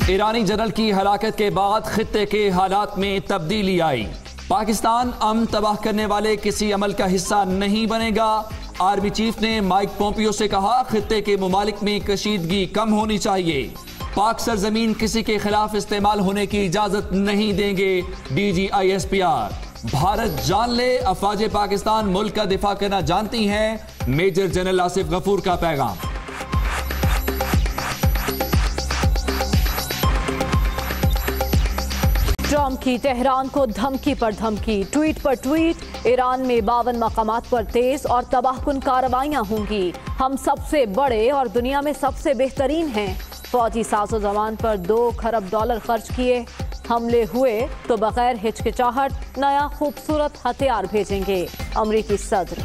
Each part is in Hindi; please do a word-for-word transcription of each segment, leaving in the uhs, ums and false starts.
ईरानी जनरल की हलाकत के बाद खित्ते के हालात में तब्दीली आई। पाकिस्तान अमन तबाह करने वाले किसी अमल का हिस्सा नहीं बनेगा। आर्मी चीफ ने माइक पोम्पियो से कहा, खित्ते के मुमालिक में कशीदगी कम होनी चाहिए। पाक सरजमीन किसी के खिलाफ इस्तेमाल होने की इजाजत नहीं देंगे। DG I S P R, Bharat जान ले, अफवाज पाकिस्तान मुल्क का दिफा करना जानती हैं। मेजर जनरल आसिफ गफूर का पैगाम। ट्रंप की तेहरान को धमकी पर धमकी, ट्वीट पर ट्वीट। ईरान में बावन मकामात पर तेज और तबाहकुन कार्रवाइयां होंगी। हम सबसे बड़े और दुनिया में सबसे बेहतरीन हैं। फौजी साजो जमान पर दो खरब डॉलर खर्च किए। हमले हुए तो बगैर हिचकिचाहट नया खूबसूरत हथियार भेजेंगे। अमरीकी सदर।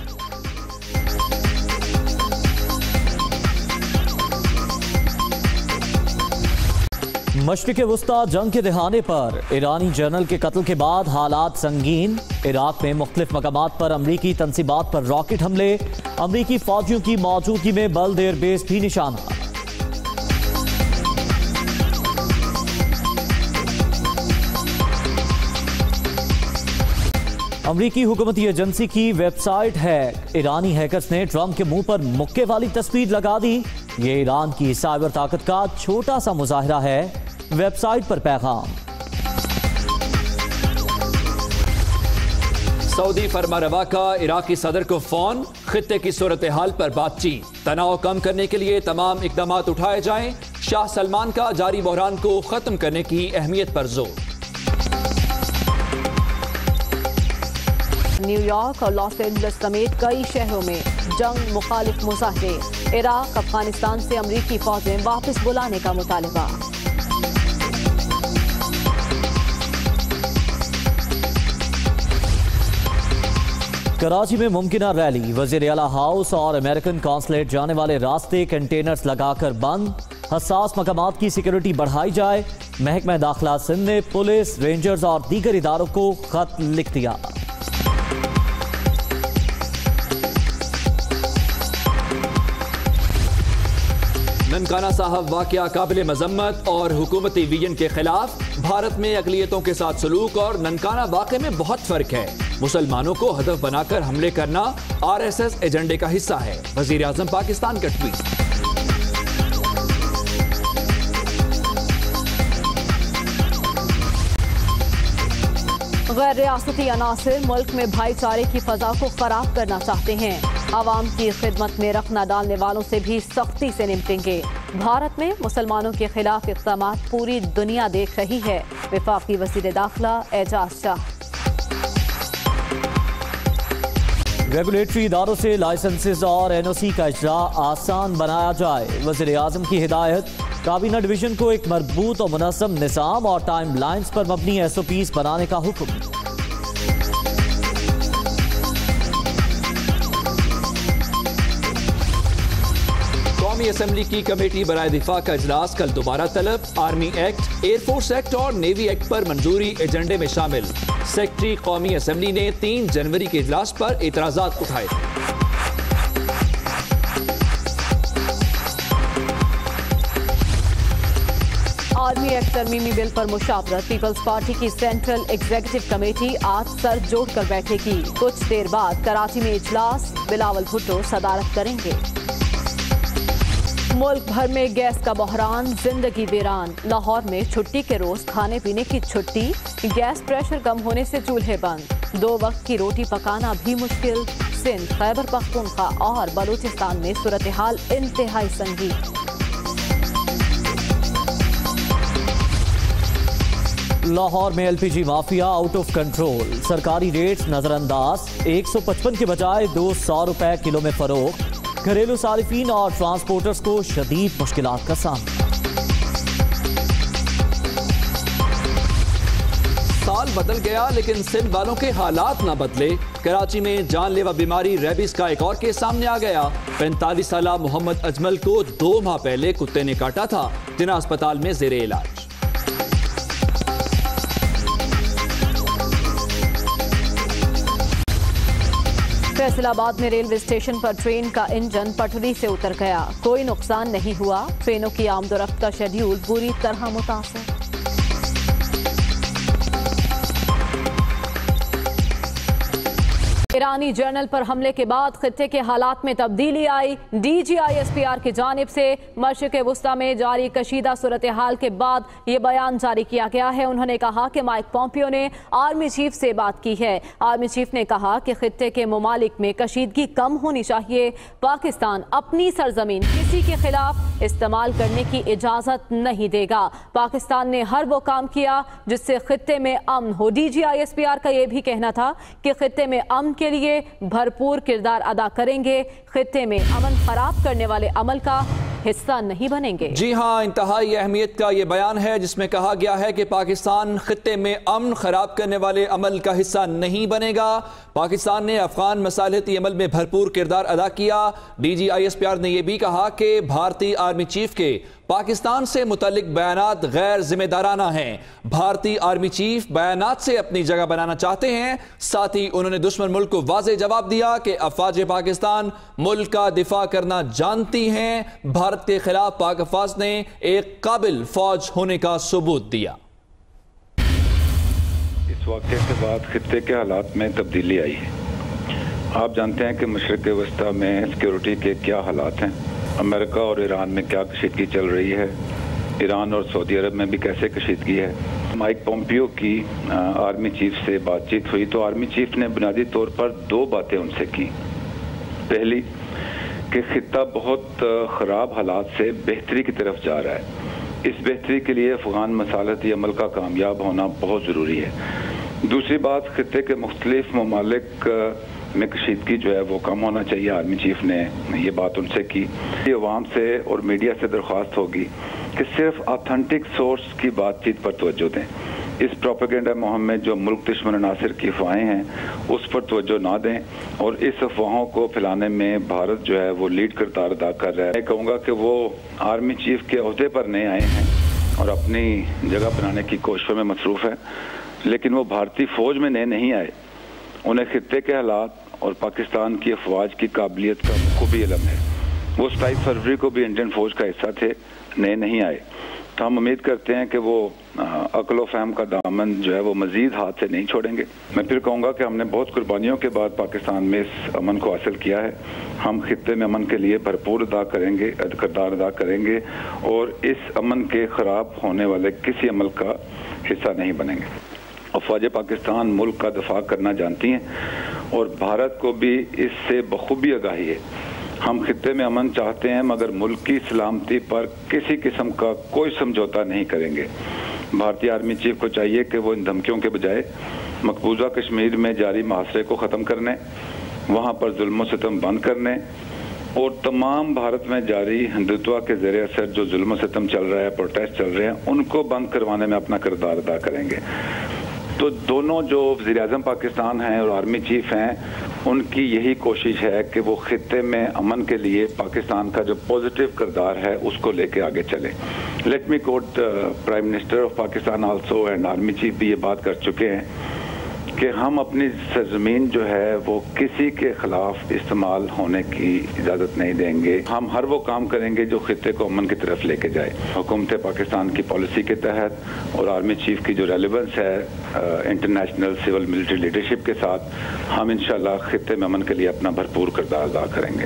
मशरिक़ वुस्ता जंग के दहाने पर ईरानी जनरल के कत्ल के बाद हालात संगीन। इराक में मुख्तलिफ मकामात पर अमरीकी तंसीबात पर रॉकेट हमले। अमरीकी फौजियों की मौजूदगी में बल्द एयरबेस भी निशाना। अमरीकी हुकूमती एजेंसी की वेबसाइट हैक। ईरानी हैकर्स ने ट्रंप के मुंह पर मुक्के वाली तस्वीर लगा दी। ये ईरान की साइबर ताकत का छोटा सा मुजाहिरा है। वेबसाइट पर पैगाम। सऊदी फरमारवा का इराकी सदर को फोन, खित्ते की सूरत हाल पर बातचीत। तनाव कम करने के लिए तमाम इकदाम उठाए जाएं। शाह सलमान का जारी बहरान को खत्म करने की अहमियत पर जोर। न्यूयॉर्क और लॉस एंजलिस समेत कई शहरों में जंग मुखालिफ मुजाहरे। इराक, अफगानिस्तान से अमरीकी फौजें वापस बुलाने का मुतालबा। कराची में मुमकिना रैली। वज़ीर आला हाउस और अमेरिकन कॉन्सुलेट जाने वाले रास्ते कंटेनर्स लगाकर बंद। हसास मकामात की सिक्योरिटी बढ़ाई जाए। महकमा दाखिला सिंध ने पुलिस, रेंजर्स और दीगर इदारों को खत लिख दिया। ननकाना साहब वाकया काबिल मजम्मत और हुकूमती विजन के खिलाफ। भारत में अक़लियतों के साथ सलूक और ननकाना वाक़े में बहुत फर्क है। मुसलमानों को हदफ बनाकर हमले करना आर एस एस एजेंडे का हिस्सा है। वज़ीर आज़म पाकिस्तान का ट्वीट। गैर रियासती अनासिर मुल्क में भाईचारे की फजा को खराब करना चाहते हैं। आवाम की खिदमत में रखना डालने वालों से भी सख्ती से निपटेंगे। भारत में मुसलमानों के खिलाफ इक़दाम पूरी दुनिया देख रही है। वफाकी वज़ीर दाखिला एजाज शाह। रेगुलेटरी इदारों से लाइसेंसेज और एन ओ सी का इजरा आसान बनाया जाए। वज़ीर आज़म की हिदायत। काबीना डिवीजन को एक मजबूत और मुनज़्ज़म निज़ाम और टाइम लाइन्स पर मबनी एस ओ पीज़ बनाने का हुक्म। कौमी असम्बली की कमेटी बराए दिफा का इजलास कल दोबारा तलब। आर्मी एक्ट, एयरफोर्स एक्ट और नेवी एक्ट पर मंजूरी एजेंडे में शामिल। सेक्रेटरी कौमी असम्बली ने तीन जनवरी के इजलास पर एतराज़ात उठाए। आर्मी एक्ट तरमीमी बिल पर मुशावरत। पीपल्स पार्टी की सेंट्रल एग्जीक्यूटिव कमेटी आज सर जोड़कर बैठेगी। कुछ देर बाद कराची में इजलास। बिलावल भुट्टो सदारत करेंगे। मुल्क भर में गैस का बहरान, जिंदगी वीरान। लाहौर में छुट्टी के रोज खाने पीने की छुट्टी। गैस प्रेशर कम होने से चूल्हे बंद। दो वक्त की रोटी पकाना भी मुश्किल। सिंध, खैबर पख्तूनख्वा और बलूचिस्तान में सूरत हाल इंतहाई संगीन। लाहौर में L P G mafia out of control. सरकारी रेट्स नजरअंदाज। एक सौ पचपन के बजाय दो सौ रुपए किलो में फरोख्त। घरेलू सारिफीन और ट्रांसपोर्टर्स को शदीद मुश्किलात का सामना। साल बदल गया लेकिन सिंध वालों के हालात ना बदले। कराची में जानलेवा बीमारी रेबीज का एक और केस सामने आ गया। पैंतालीस साल मोहम्मद अजमल को दो माह पहले कुत्ते ने काटा था। जिना अस्पताल में जेरे इलाज। फैसलाबाद में रेलवे स्टेशन पर ट्रेन का इंजन पटरी से उतर गया, कोई नुकसान नहीं हुआ। ट्रेनों की आमदोरफ्त का शेड्यूल बुरी तरह मुतासिर। ईरानी जर्नल पर हमले के बाद खित्ते के हालात में तब्दीली आई। DG I S P R की जानिब से मशरिक़ वुस्ता में जारी कशीदा सूरत हाल के बाद ये बयान जारी किया गया है। उन्होंने कहा कि माइक पोम्पियो ने आर्मी चीफ से बात की है। आर्मी चीफ ने कहा कि खित्ते के ममालिक में कशीदगी कम होनी चाहिए। पाकिस्तान अपनी सरजमीन किसी के खिलाफ इस्तेमाल करने की इजाजत नहीं देगा। पाकिस्तान ने हर वो काम किया जिससे खित्ते में अमन हो। DG I S P R का यह भी कहना था कि खित्ते में अमन के लिए भरपूर किरदार अदा करेंगे, खित्ते में अमन खराब करने वाले अमल का हिस्सा नहीं बनेंगे। जी हाँ, इंतहाई अहमियत का ये बयान है जिसमें कहा गया है कि पाकिस्तान खित्ते में अमन खराब करने वाले अमल का हिस्सा नहीं बनेगा। पाकिस्तान ने अफगान मसालहती अमल में भरपूर किरदार अदा किया। DG I S P R ने यह भी कहा कि भारतीय आर्मी चीफ के पाकिस्तान से मुतल्लिक बयानात गैर जिम्मेदाराना हैं। भारतीय आर्मी चीफ बयानात से अपनी जगह बनाना चाहते हैं। साथ ही उन्होंने दुश्मन मुल्क को वाज़ेह जवाब दिया कि अफवाज पाकिस्तान मुल्क का दिफा करना जानती हैं। भारत के खिलाफ पाक अफवाज ने एक काबिल फौज होने का सबूत दिया। इस वाक़े के बाद खित्ते के हालात में तब्दीली आई है। आप जानते हैं कि मशरिक़ वस्ता में सिक्योरिटी के क्या हालात हैं। अमेरिका और ईरान में क्या कशीदगी चल रही है, ईरान और सऊदी अरब में भी कैसे कशीदगी है। माइक पोम्पियो की आ, आर्मी चीफ से बातचीत हुई तो आर्मी चीफ ने बुनियादी तौर पर दो बातें उनसे की। पहली कि खित्ता बहुत ख़राब हालात से बेहतरी की तरफ जा रहा है। इस बेहतरी के लिए अफगान मसालहती अमल का कामयाब होना बहुत ज़रूरी है। दूसरी बात, खित्ते के मुख्तलिफ ममालिक में कशीदगी जो है वो कम होना चाहिए। आर्मी चीफ ने ये बात उनसे की। अवाम से और मीडिया से दरख्वास्त होगी कि सिर्फ ऑथेंटिक सोर्स की बातचीत पर तवज्जो दें। इस प्रोपेगेंडा मुहिम में जो मुल्क दुश्मन अनासिर की अफवाहें हैं उस पर तवज्जो ना दें और इस अफवाहों को फैलाने में भारत जो है वो लीड किरदार अदा कर रहा है। मैं कहूँगा कि वो आर्मी चीफ के ओहदे पर नए आए हैं और अपनी जगह बनाने की कोशिशों में मसरूफ़ है, लेकिन वो भारतीय फ़ौज में नए नहीं आए। उन्हें खित्ते के हालात और पाकिस्तान की अफवाज की काबिलियत का खूबी इल्म है। वो सताईस फरवरी को भी इंडियन फौज का हिस्सा थे, नए नहीं आए। तो हम उम्मीद करते हैं कि वो अक्ल फहम का दामन जो है वो मजीद हाथ से नहीं छोड़ेंगे। मैं फिर कहूँगा कि हमने बहुत कुर्बानियों के बाद पाकिस्तान में इस अमन को हासिल किया है। हम खित्ते में अमन के लिए भरपूर अदा करेंगे किरदार अदा करेंगे और इस अमन के ख़राब होने वाले किसी अमल का हिस्सा नहीं बनेंगे। अफवाज पाकिस्तान मुल्क का दफा करना जानती हैं और भारत को भी इससे बखूबी आगाही है। हम खित्ते में अमन चाहते हैं मगर मुल्क की सलामती पर किसी किस्म का कोई समझौता नहीं करेंगे। भारतीय आर्मी चीफ को चाहिए कि वो इन धमकियों के बजाय मकबूजा कश्मीर में जारी मुहासरे को ख़त्म करने, वहाँ पर जुल्म सितम बंद करने और तमाम भारत में जारी हिंदुत्व के ज़रिए असर जो जुल्म सितम चल रहा है, प्रोटेस्ट चल रहे हैं, उनको बंद करवाने में अपना किरदार अदा करेंगे। तो दोनों जो वज़ीर आज़म पाकिस्तान हैं और आर्मी चीफ हैं उनकी यही कोशिश है कि वो खित्ते में अमन के लिए पाकिस्तान का जो पॉजिटिव किरदार है उसको लेके आगे चले। Let me quote prime minister of Pakistan also and army chief भी ये बात कर चुके हैं कि हम अपनी सरजमीन जो है वो किसी के खिलाफ इस्तेमाल होने की इजाज़त नहीं देंगे। हम हर वो काम करेंगे जो खित्ते को अमन की तरफ लेके जाए। हुकूमत पाकिस्तान की पॉलिसी के तहत और आर्मी चीफ की जो रेलेवेंस है इंटरनेशनल सिविल मिलिट्री लीडरशिप के साथ, हम इंशाल्लाह खित्ते में अमन के लिए अपना भरपूर किरदार अदा करेंगे।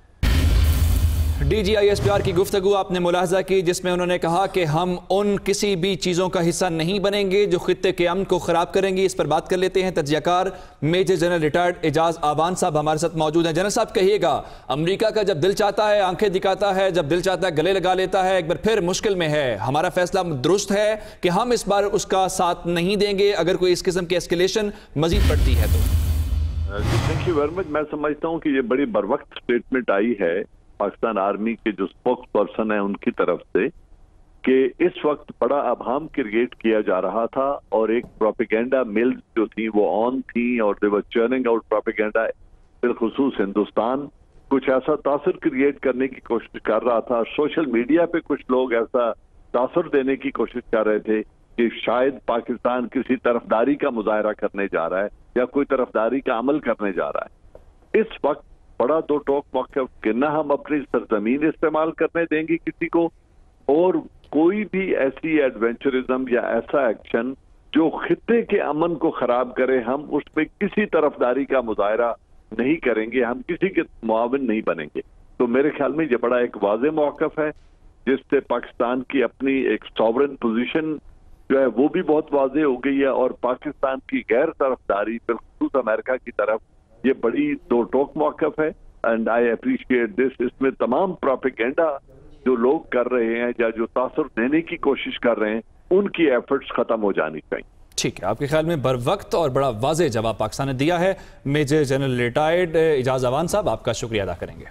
DG I S P R की गुफ्तगू आपने मुलाहजा की जिसमें उन्होंने कहा कि हम उन किसी भी चीज़ों का हिस्सा नहीं बनेंगे जो खित्ते के अमन को ख़राब करेंगी। इस पर बात कर लेते हैं। तज्ज़ियाकार major general retired Ejaz Awan sahab हमारे साथ मौजूद हैं। जनरल साहब कहिएगा, अमेरिका का जब दिल चाहता है आंखें दिखाता है, जब दिल चाहता है गले लगा लेता है, एक बार फिर मुश्किल में है। हमारा फैसला दुरुस्त है कि हम इस बार उसका साथ नहीं देंगे अगर कोई इस किस्म की एस्केलेशन मजीद बढ़ती है तो? Thank you very much. मैं समझता हूँ कि ये बड़ी बरवक्त स्टेटमेंट आई है पाकिस्तान आर्मी के जो स्पोक्स पर्सन है उनकी तरफ से कि इस वक्त बड़ा अभाम क्रिएट किया जा रहा था और एक प्रोपेगेंडा मिल्स जो थी वो ऑन थी और they were churning out propaganda. बिलखुसूस हिंदुस्तान कुछ ऐसा तासुर क्रिएट करने की कोशिश कर रहा था। सोशल मीडिया पे कुछ लोग ऐसा तासुर देने की कोशिश कर रहे थे कि शायद पाकिस्तान किसी तरफदारी का मुजाहरा करने जा रहा है या कोई तरफदारी का अमल करने जा रहा है। इस वक्त बड़ा दो टोक मौका कि न हम अपनी सरजमीन इस्तेमाल करने देंगे किसी को, और कोई भी ऐसी एडवेंचरिज्म या ऐसा एक्शन जो खित्ते के अमन को खराब करे, हम उसमें किसी तरफदारी का मुजाहरा नहीं करेंगे, हम किसी के मुआविन नहीं बनेंगे। तो मेरे ख्याल में ये बड़ा एक वाज़े मौक़िफ़ है जिससे पाकिस्तान की अपनी एक सॉवरेन पोजीशन जो है वो भी बहुत वाज़े हो गई है, और पाकिस्तान की गैर तरफदारी बिलखुसूस अमेरिका की तरफ ये बड़ी दो टोक मौक़िफ़ है। And I appreciate this. इसमें तमाम प्रोपेगेंडा जो लोग कर रहे हैं या जो तासुर देने की कोशिश कर रहे हैं, उनकी एफर्ट्स खत्म हो जानी चाहिए। ठीक है, आपके ख्याल में बर वक्त और बड़ा वाज़े जवाब पाकिस्तान ने दिया है। Major general retired Ijaz Awan sahab, आपका शुक्रिया अदा करेंगे।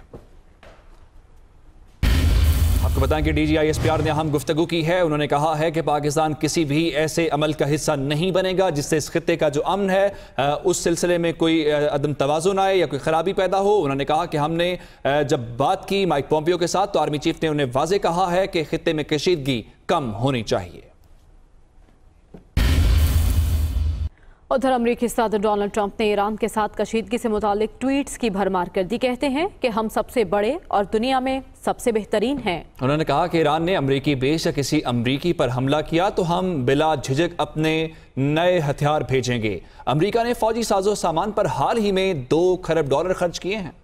आपको बताएं कि D G I S P R ने अहम गुफ्तगू की है। उन्होंने कहा है कि पाकिस्तान किसी भी ऐसे अमल का हिस्सा नहीं बनेगा जिससे इस खित्ते का जो अमन है उस सिलसिले में कोई अदम तवाज़ुन आए या कोई खराबी पैदा हो। उन्होंने कहा कि हमने जब बात की माइक पोम्पियो के साथ तो आर्मी चीफ ने उन्हें वाज़े कहा है कि खित्ते में कशीदगी कम होनी चाहिए। उधर अमरीकी सदर डोनाल्ड ट्रंप ने ईरान के साथ कशीदगी से मुतालिक ट्वीट्स की भरमार कर दी। कहते हैं कि हम सबसे बड़े और दुनिया में सबसे बेहतरीन हैं। उन्होंने कहा कि ईरान ने अमरीकी बेस या किसी अमरीकी पर हमला किया तो हम बिला झिझक अपने नए हथियार भेजेंगे। अमरीका ने फौजी साजो सामान पर हाल ही में दो खरब डॉलर खर्च किए हैं।